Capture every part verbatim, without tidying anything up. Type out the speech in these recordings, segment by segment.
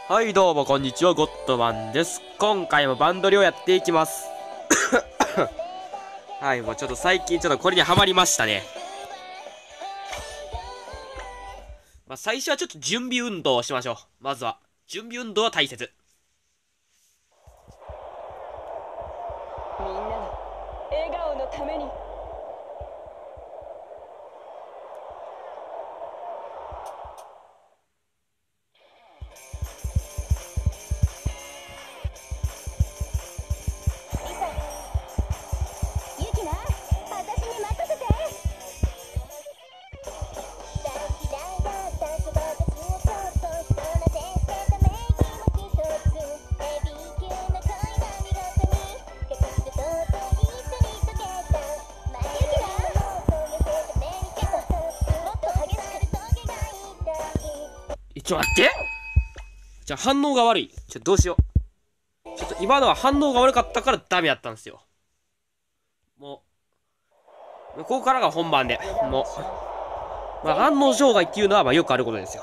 はいどうもこんにちは、ゴッドマンです。今回もバンドリをやっていきます。はい、もうちょっと最近ちょっとこれにハマりましたね。まあ最初はちょっと準備運動をしましょう。まずは準備運動は大切。 みんなの笑顔のために。ユキナ、私に任せて。 ちょっと待って、じゃあ反応が悪い。ちょっとどうしよう。ちょっと今のは反応が悪かったからダメだったんですよ。もうここからが本番で、もうまあ反応障害っていうのはまあよくあることですよ。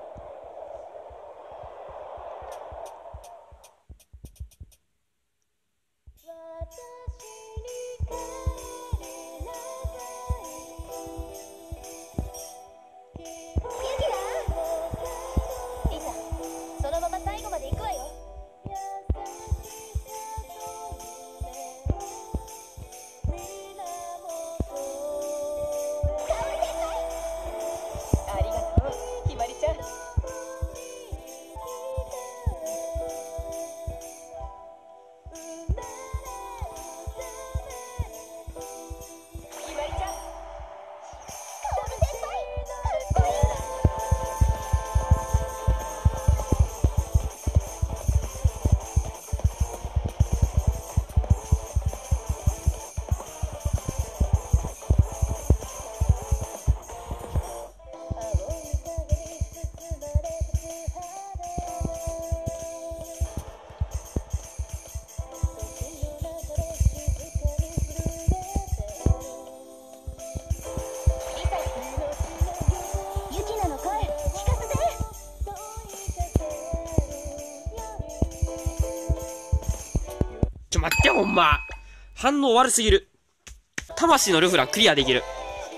ちょ待って、ほんま反応悪すぎる。魂のルフランクリアできる。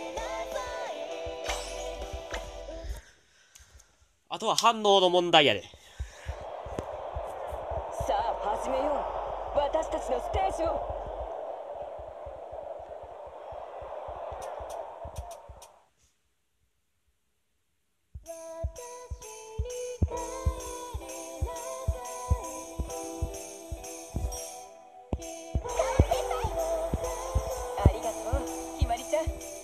あとは反応の問題やで。 さあ始めよう、私たちのステージを。ありがとう、ひまりちゃん。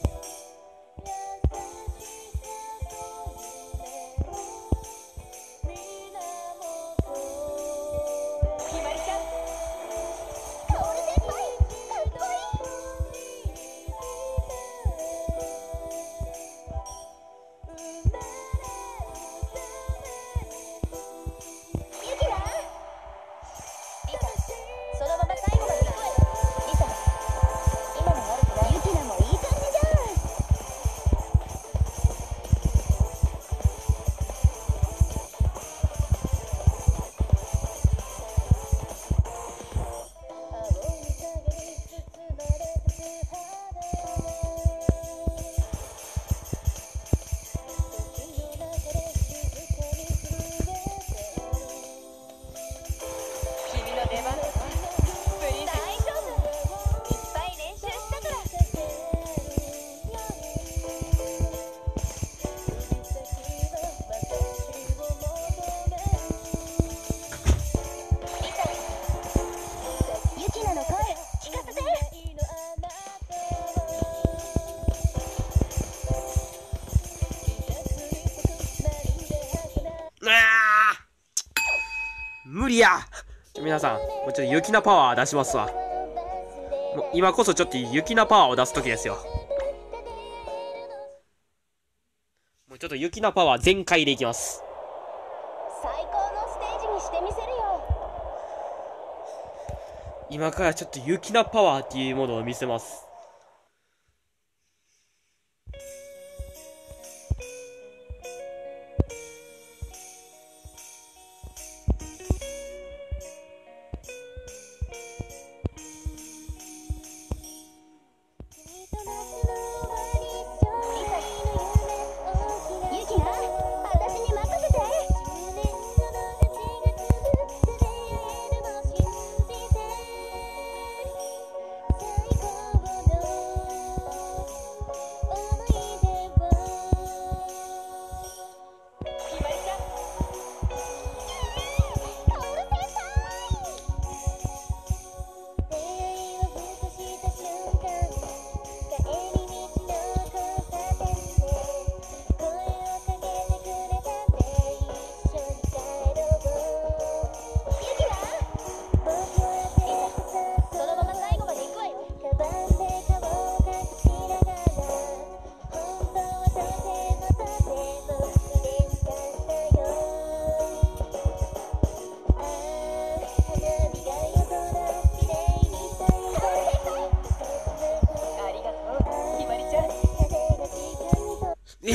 無理や。皆さん、もうちょっと雪菜パワー出しますわ。もう今こそちょっと雪菜パワーを出す時ですよ。もうちょっと雪菜パワー全開でいきます。 最高のステージにしてみせるよ。 今からちょっと雪菜パワーっていうものを見せます。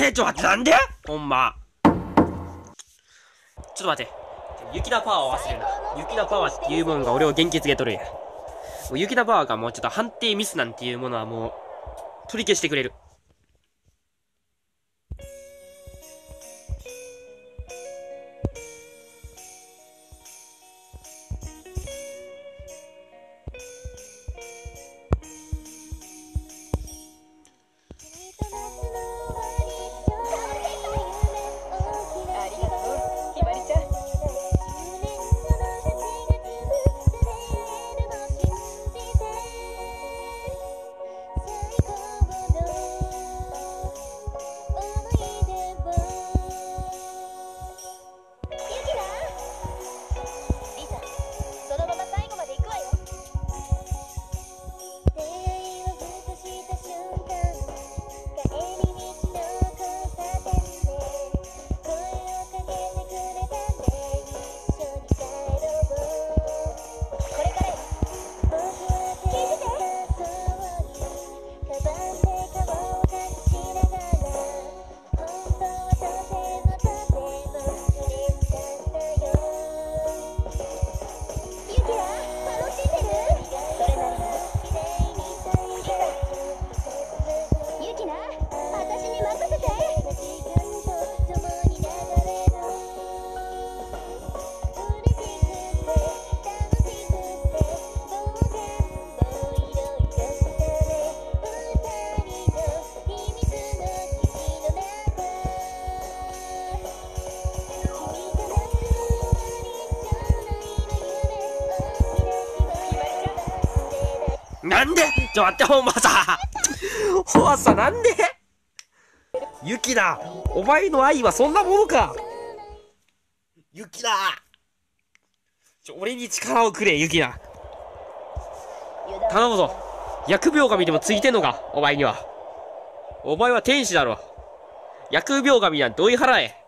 でちょ、待って、なんでほんま。ちょっと待って。雪菜パワーを忘れるな。雪菜パワーっていうものが俺を元気づけとるんや。もう雪菜パワーがもうちょっと判定ミスなんていうものはもう、取り消してくれる。なんでちょ、待って、ほんまさ。ほんまさ、なんでユキナ、お前の愛はそんなものか。ユキナ、ちょ、俺に力をくれ、ユキナ。頼むぞ。疫病神でもついてんのか、お前には。お前は天使だろ。疫病神なんて追い払え。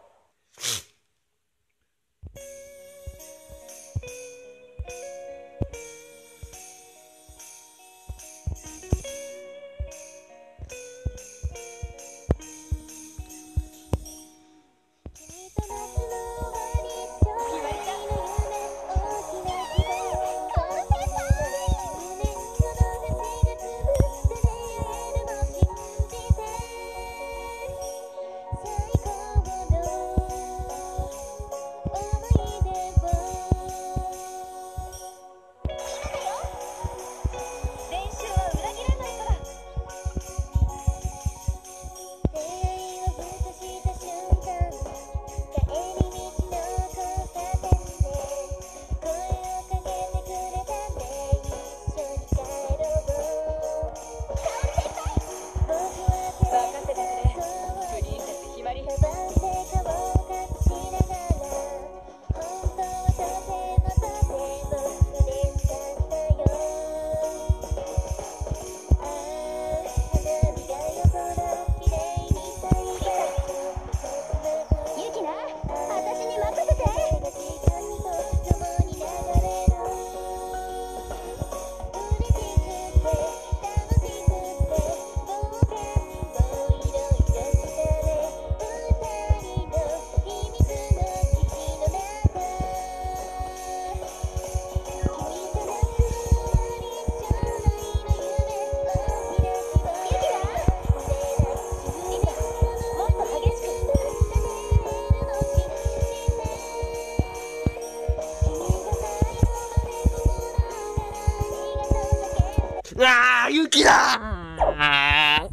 うわー、雪だー。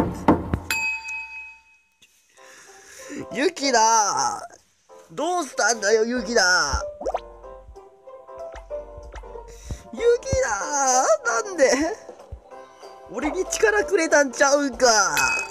雪だー。どうしたんだよ、雪だー。雪だー。なんで俺に力くれたんちゃうんか。